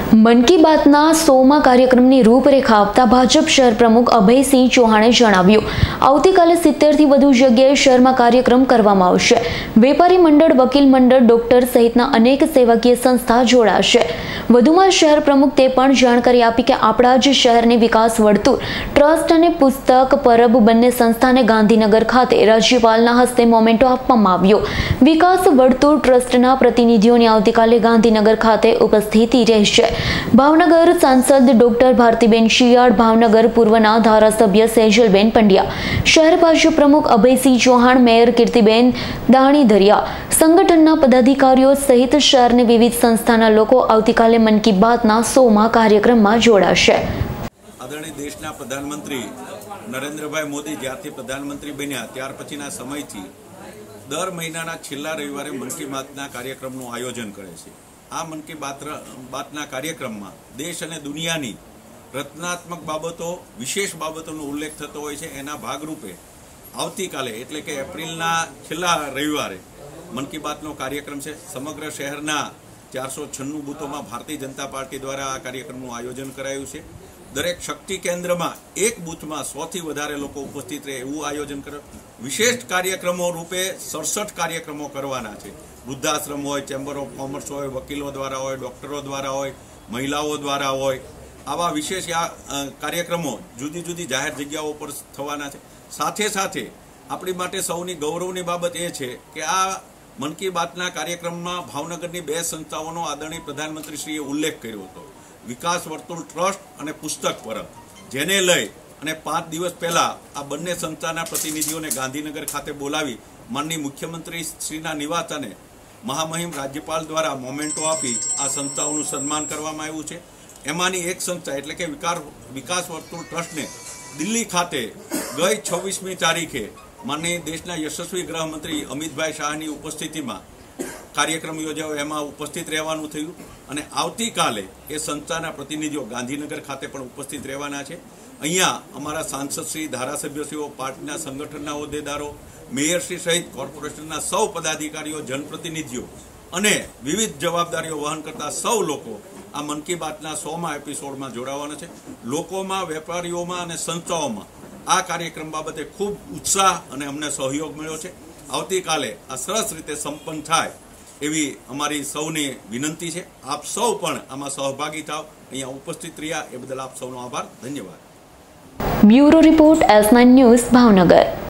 મન કી બાતના 100મા કાર્યક્રમની રૂપરેખા આપતા ભાજપ શહેર પ્રમુખ અભયસિંહ ચૌહાણે જણાવ્યું, આવતીકાલે 70 થી વધુ જગ્યાએ શહેરમાં કાર્યક્રમ કરવામાં આવશે। વેપારી મંડળ, વકીલ મંડળ, ડોક્ટર સહિતના અનેક સેવાકીય સંસ્થા જોડાશે। વધુમાં શહેર પ્રમુખ તે પણ જાણકારી આપી કે આપણા જ શહેરની વિકાસ વર્તુળ ટ્રસ્ટ અને પુસ્તક પરબ બંને સંસ્થાને ગાંધીનગર ખાતે રાજ્યપાલના હસ્તે મોમેન્ટો આપવામાં આવ્યો। વિકાસ વર્તુળ ટ્રસ્ટના પ્રતિનિધિઓની આવતીકાલે ગાંધીનગર ખાતે ઉપસ્થિતિ રહેશે। ભાવનગર सांसद डॉक्टर भारतीबेन शियाड़, भावनगर पूर्वना धारासभ्य सेजलबेन पंड्या, शहर भाजप प्रमुख अभयसिंह चौहान, मेयर कीर्तिबेन दाणीधरिया, संगठनना पदाधिकारीओ सहित शहरनी विविध संस्थाना लोको आवतीकाले मन की बातना 100मा कार्यक्रममां जोडाशे। आदरणीय देशना प्रधानमंत्री नरेन्द्रभाई मोदी ज्यारथी प्रधानमंत्री बन्या त्यार पछीना समयथी दर महीनाना छेल्ला रविवारे मन की बातना कार्यक्रमनुं आयोजन करे छे। आ मन की बातना कार्यक्रम में देश और दुनियानी रचनात्मक बाबतों, विशेष बाबतों उल्लेख थतो होय छे। एना भागरूपे आवतीकाले एटले के एप्रिलना छेल्ला रविवारे मन की बातनो कार्यक्रम छे। समग्र शहरना 496 बूथों भारतीय जनता पार्टी द्वारा आ कार्यक्रमनुं आयोजन करायुं छे। दरेक शक्ति केन्द्र में एक बूथ में 100 थी वधारे लोको उपस्थित रहे एवं आयोजन कर विशेष कार्यक्रमों रूपे 67 कार्यक्रमों करवाना छे। वृद्धाश्रम होय, चेम्बर ऑफ कॉमर्स होय, वकीलों द्वारा होय, डॉक्टरों द्वारा होय, महिलाओं द्वारा होय, आवा विशेष कार्यक्रमों जुदी जुदी जाहिर जग्याओं पर थवाना छे। साथे साथे आपणी माटे सौनी गौरवनी बाबत ए छे के आ मन की बातना कार्यक्रम में भावनगरनी 2 संस्थाओं आदरणीय प्रधानमंत्रीश्रीए उल्लेख कर्यो हतो। विकास वर्तुळ ट्रस्ट और पुस्तक परब, जेने लई अने 5 दिवस पहला आ बंने संस्थाना प्रतिनिधिओने गांधीनगर खाते बोलावी माननीय मुख्यमंत्री श्रीना निवासस्थाने महामहिम राज्यपाल द्वारा मोमेंटो आपी आ संस्थाओनुं सन्मान करवामां आव्युं छे। एमांनी एक संस्था एटले के विकास वर्तुळ ट्रस्ट ने दिल्ली खाते गई 26मी तारीखे माननीय देशना यशस्वी गृहमंत्री अमित भाई शाहनी उपस्थिति में कार्यक्रम योजायो। एमां उपस्थित रहेवानुं थयुं अने आवतीकाले ए संस्थाना प्रतिनिधिओ गांधीनगर खाते पण उपस्थित रहेवाना छे। अहींया अमारा सांसदश्री, धारासभ्यश्रीओ, पार्टीना संगठनना होद्देदारो, मेयरश्री सहित कोर्पोरेशनना सौ पदाधिकारीओ, जनप्रतिनिधिओ अने विविध जवाबदारीओ वहन करता सौ लोको आ मन की बातना 100मा एपिसोडमां जोडावाना छे। लोकोमां, वेपारीओमां अने संस्थाओमां आ कार्यक्रम बाबते खूब उत्साह अने अमने सहयोग मळ्यो छे। आवतीकाले आ सरस रीते संपन्न थाय एवी अमारी सौनी विनंती छे। आप सौ पण आमां सहभागी थाव, अहींया उपस्थित रह्या ए बदल आप सौनो आभार, धन्यवाद। Bureau report S9 news, Bhavnagar.